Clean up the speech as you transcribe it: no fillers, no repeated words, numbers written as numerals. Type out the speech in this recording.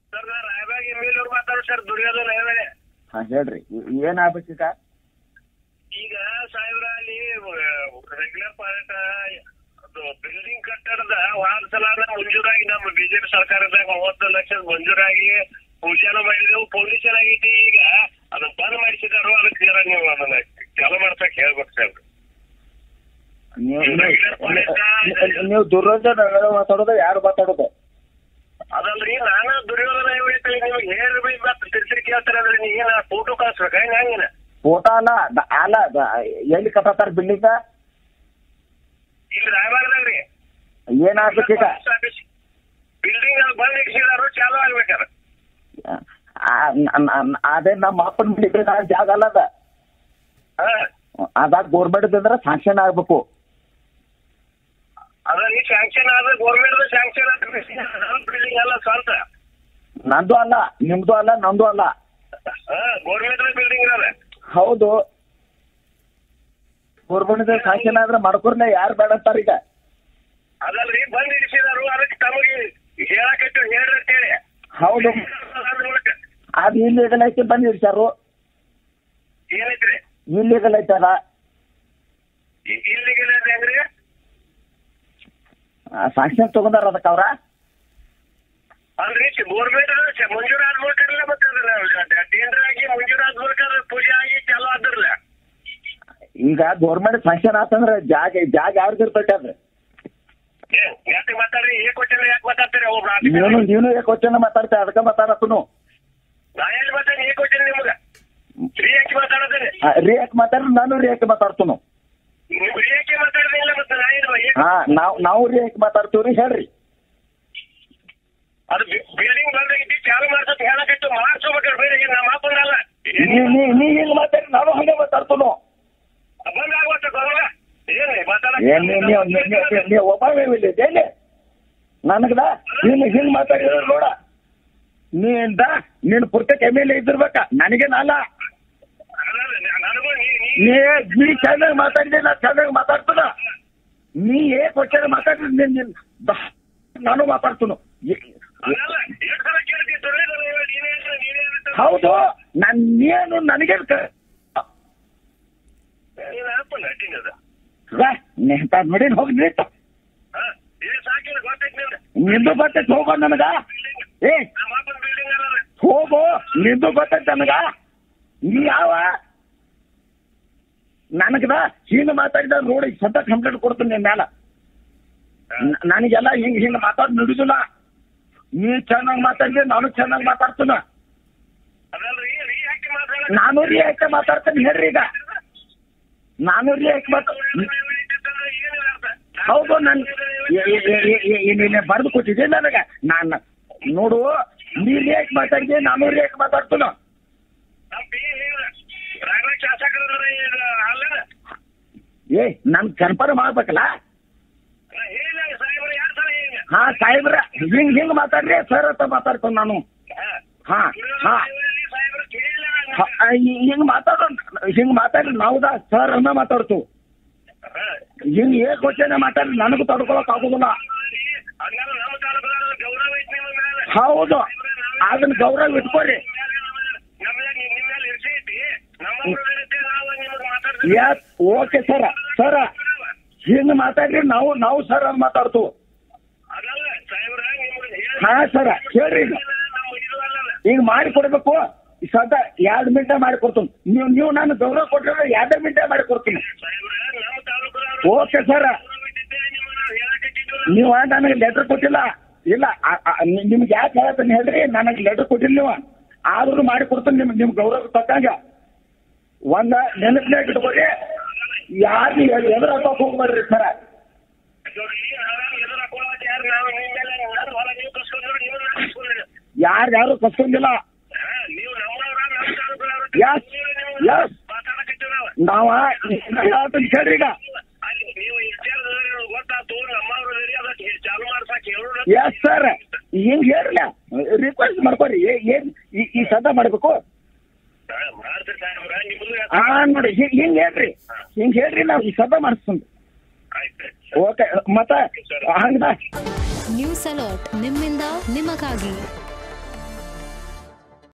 Sir ನಾ ರಾಯಬಾಗ್ ಎಮ್ಮೆಲ್ಯವ್ರು ಮಾತಾಡೋ sir Duryodhana ಹೇಳಿ. ಹಾ ಹೇಳ್ರಿ, ಏನಾಗ್ಬೇಕೀಗ? ಈಗ ಸಾಹೇಬ್ರ ಅಲ್ಲಿ ರೆಗ್ಯುಲರ್ ಪಾರ್ಟ್ ಅದು ಬಿಲ್ಡಿಂಗ್ ಕಟ್ಟಡದ ವಾರಸಲಾದ ಮಂಜೂರಾಗಿ ನಮ್ಮ ಬಿಜೆಪಿ ಸರ್ಕಾರದಾಗ 30 ಲಕ್ಷ ಮಂಜೂರಾಗಿ ಪೂಜಾನ ಮಾಡಿದೆವು. ಪೊಲೀಸರ್ ಆಗೈತಿ. ಈಗ ಅದನ್ನ ಬಂದ್ ಮಾಡಿಸಿದಾರು. ಅದಕ್ಕೆ ನೀವು ಅದನ್ನ ಚಾಲು ಮಾಡ್ಸಕ್ ಹೇಳ್ಬೇಕು ಸರ್. ನೀವು ದುರ್ಯೋಧನ ಮಾತಾಡೋದು ಯಾರು ಮಾತಾಡೋದು? ಅದಲ್ರಿ, ನಾನು ದುರ್ಯೋಧನ ಹೇಳ್ತೀನಿ. ನಿಮ್ಗೆ ಹೇಳ್ರಿ ಮತ್ತೆ ತಿರ್ಸಿರಿ ಕೇಳ್ತಾರ. ನೀವೇನ ಫೋಟೋ ಕಳ್ಸ್ಬೇಕ ಹಂಗಿನ? ಫೋಟೋ ಅಲ್ಲ ಎಲ್ಲಿ ಕಟ್ಟಾರ ಬಿಲ್ಡಿಂಗ್? ಇಲ್ಲಿ ರಾಯಬಾಗದಾಗ್ರಿ. ಏನಾಗ್ಬೇಕೀಗ? ಬಿಲ್ಡಿಂಗ್ ಬಂದ್ ಇಡ್ಸಿದಾರು, ಚಾಲು ಆಗ್ಬೇಕಾರ. ಅದೇ ನಮ್ಮ ಅಪ್ಪನ ಬಿಲ್ಡಿಂಗ್ ಜಾಗ ಅಲ್ಲ ಅದ. ಅದಾಗ ಗೋರ್ಮೆಂಟ್ ಅಂದ್ರೆ ಸ್ಯಾಂಕ್ಷನ್ ಆಗ್ಬೇಕು. ಅದ್ರಲ್ಲಿ ಸ್ಯಾಂಕ್ಷನ್ ಆದ್ರೆ ಗೋರ್ಮೆಂಟ್ ಸ್ಯಾಂಕ್ಷನ್ ಬಿಲ್ಡಿಂಗ್ ಅಲ್ಲ ಸ್ವಂತ. ನಂದು ಅಲ್ಲ, ನಿಮ್ದು ಅಲ್ಲ, ನಂದು ಅಲ್ಲ. ಗೋರ್ಮೆಂಟ್ ಬಿಲ್ಡಿಂಗ್ ಅದ. ಹೌದು, ಗೋರ್ಮೆಂಟ್ ಸ್ಯಾಂಕ್ಷನ್ ಆದ್ರೆ ಮಾಡ್ಕೊರ್ಲೆ ಯಾರು ಬೇಡ ಅಂತಾರ ಈಗ? ಅದಲ್ರಿ, ಬಂದ್ ಇಡಿಸಿದಾರು. ಅದಕ್ಕೆ ತಮಗೆ ಹೇಳಕಟ್ಟು ಹೇಳಿ. ಹೌದು, ಅದು ಇಲ್ಲಿಗಲ್ ಐತಿ, ಬಂದ್ ಇಡ್ಸಾರು. ಏನೈತ್ರಿ? ಇಲ್ಲಿಗಲ್ ಐತದ. ಇಲ್ಲಿಗಲ್ ಹೆಂಗ್ರಿ? ಸ್ಯಾಂಕ್ಷನ್ ತಗೊಂಡಾರ ಅದಕ್ಕೆ ಅವ್ರ. ಅಲ್ರಿ, ಗೋರ್ಮೆಂಟ್ ಮಂಜೂರು ಆಗ್ಬೇಕಲ್ಲ. ಮತ್ತೆ ಟೆಂಡರ್ ಆಗಿ ಮಂಜೂರು ಆಗ್ಬೇಕಾದ್ರೆ ಪೂಜೆ ಆಗಿ ಚಾಲು ಆದ್ರಲ್ಲ. ಈಗ ಗೋರ್ಮೆಂಟ್ ಸ್ಯಾಂಕ್ಷನ್ ಆತಂದ್ರೆ ಜಾಗ ಯಾವ್ದು ಇರ್ತೈತೆ ಅದ? ಯಾಕೆ ಮಾತಾಡ್ರಿ? ಕ್ವಶನ್ ಯಾಕೆ ಮಾತಾಡ್ತೀರಿ? ನೀನು ಕ್ವಶನ್ ಮಾತಾಡ್ತಾ, ಅದಕ್ಕೆ ಮಾತಾಡತ್ತನು. ನಾ ಎಲ್ಲಿ ಮಾತಾಡಿ ಕ್ವಶನ್ ನಿಮ್ಗ ರಿಯಾಕ್ಟ್ ಮಾತಾಡೋದ್ರಿ? ರಿಯಾಕ್ಟ್ ಮಾತಾಡ್ರಿ, ನಾನು ರಿಯಾಕ್ಟ್ ಮಾತಾಡ್ತನು. ನೀವು ರಿಯಾಕ್ಟ್ ಮಾತಾಡೋದಿಲ್ಲ ಮತ್ತೆ ನಾವು ರಿಯಾಕ್ಟ್ ಮಾತಾಡ್ತೀವ್ರಿ. ಹೇಳ್ರಿ. ಅದು ಬಿಲ್ಡಿಂಗ್ ಬಂದಾಗಿತ್ತು, ಚಾಲು ಮಾಡ್ಸತ್ ಹೇಳಕಟ್ಟು ಮಾಡ್ಸ್ಬೇಕಾದ್ರೆ ಬೇರೆ ನಮ್ಮ ಮಾತಲ್ಲ. ನೀ ಹಿಂಗ್ ಮಾತಾಡಿ, ನಾನು ಹಂಗೆ ಮಾತಾಡ್ತನು. ಬಂದ್ ಆಗ್ಬತ್ತ ಒಬ್ಬ ನನಗದ ನೀನು ಹಿಂಗ್ ಮಾತಾಡಿದ್ರು ನೋಡ. ನೀನ್ ಪುರ್ತಕ ಎಮ್ಮೆಲ್ಯೆ ಇದ್ದಿರ್ಬೇಕ, ನನಗೇನಲ್ಲ. ನೀ ಚೆನ್ನಾಗಿ ಮಾತಾಡಿದೆ, ನಾ ಚೆನ್ನಾಗಿ ಮಾತಾಡ್ತದ. ನೀ ಕ್ವಶನ್ ಮಾತಾಡಿದ್ರೆ ನಾನು ಮಾತಾಡ್ತನು. ಹೌದು, ನೀನು ನನಗೆ ನೋಡಿ ಹೋಗಿ ನಿಂತ ನಿಂದು ಗೊತ್ತೈತೆ. ಹೋಗೋ ನನಗ ಹೋಗೋ, ನಿಂದು ಗೊತ್ತೈತೆ ನನಗ. ನೀ ಯಾವ ನನಗದ ಹಿಂಗ್ ಮಾತಾಡಿದ ನೋಡಿ, ಸದ್ಯ ಕಂಪ್ಲೇಂಟ್ ಕೊಡ್ತೀನಿ ನಿನ್ ಮ್ಯಾಲ. ನನಗೆಲ್ಲ ಹಿಂಗ್ ಮಾತಾಡ್ ನುಡಿದಿಲ್ಲ. ನೀ ಚೆನ್ನಾಗಿ ಮಾತಾಡಿದ್ರೆ ನಾನು ಚೆನ್ನಾಗಿ ಮಾತಾಡ್ತೀನ. ನಾನು ರಿಯಾಕ್ಟ್ ಮಾತಾಡ್ತೇನೆ. ಹೇಳ್ರಿ, ಈಗ ನಾನು ರಿಯಾಕ್ಟ್ ಹೌದು. ನಾನು ಬರೆದು ಕೊಟ್ಟಿದ್ದೆ ನನಗ. ನಾನು ನೋಡು, ನೀ ರಿಯಾಕ್ಟ್ ಮಾತಾಡಿದೆ, ನಾನು ರಿಯಾಕ್ಟ್ ಮಾತಾಡ್ತೀನ. ನನ್ ಕನ್ಫರ್ಮ್ ಆಗ್ಬೇಕಲ್ಲ. ಹಾ ಸಾಹೇಬ್ರ, ಹಿಂಗ್ ಮಾತಾಡ್ರಿ ಸರ್ ಅಂತ ಮಾತಾಡ್ತೇನೆ ನಾನು. ಹಿಂಗ್ ಮಾತಾಡ್ರಿ ನಾವುದ ಸರ್ ಅನ್ನ ಮಾತಾಡ್ತು. ಹಿಂಗ್ ಕ್ವಶನ್ ಮಾತಾಡ್ರಿ ನನಗೂ ತಡ್ಕೊಳಕ್ ಆಗುದಿಲ್ಲ. ಹೌದು, ಅದನ್ನ ಗೌರವ ಇಟ್ಕೊರಿ. Okay sir. ಹಿಂಗ್ ಮಾತಾಡ್ರಿ, ನಾವು ಸರ್ ಅಂತ ಮಾತಾಡ್ತು. ಹಾ ಸರ, ಹೇಳ್ರಿ. ಈಗ ಮಾಡಿ ಕೊಡ್ಬೇಕು. ಸದ 2 ಮಿನಿಟ್ ಮಾಡಿ ಕೊಡ್ತೀನಿ. ನೀವು ನಾನು ಗೌರವ ಕೊಟ್ಟರೆ 2 ಮಿನಿಟ್ ಮಾಡಿ ಕೊಡ್ತೀನಿ. Okay sir. ನೀವು ನನಗೆ ಲೆಟರ್ ಕೊಟ್ಟಿಲ್ಲ. ಇಲ್ಲ, ನಿಮ್ಗೆ ಯಾಕೆ ಹೇಳತ್ತೀನಿ ಹೇಳ್ರಿ. ನನಗೆ ಲೆಟರ್ ಕೊಟ್ಟಿಲ್ಲ ನೀವು, ಆದ್ರೂ ಮಾಡಿ ಕೊಡ್ತೀನಿ. ನಿಮ್ ಗೌರವ ತಕ್ಕಂಗ ಒಂದ ನೆನಪಿನಾಗ ಇಟ್ಕೊರಿ. ಯಾರು ಎದುರು ಹಾಕೋಕ್ ಹೋಗ್ಬೇಡ್ರಿ ಸರ. ಯಾರು ಕಸ್ಕೊಂಡಿಲ್ಲ. ನಾವ ಹೇಳ್ರಿ. ಈಗ ಎಸ್ ಸರ್, ಹಿಂಗ್ ಹೇಳ್ರಲ್ಲ, ರಿಕ್ವೆಸ್ಟ್ ಮಾಡ್ಕೊರಿ. ಏನ್ ಈ ಸದ್ದ ಮಾಡ್ಬೇಕು ನೋಡಿ. ಹಿಂಗ್ ಹೇಳ್ರಿ, ನಾವು ಈ ಸದ್ದ ಮಾಡಿಸ್ತೀವಿ. ಓಕೆ, ಮತ್ತ ಹಂಗದ ನ್ಯೂಸ್ ಅಲರ್ಟ್, ನಿಮ್ಮಿಂದ ನಿಮಗಾಗಿ.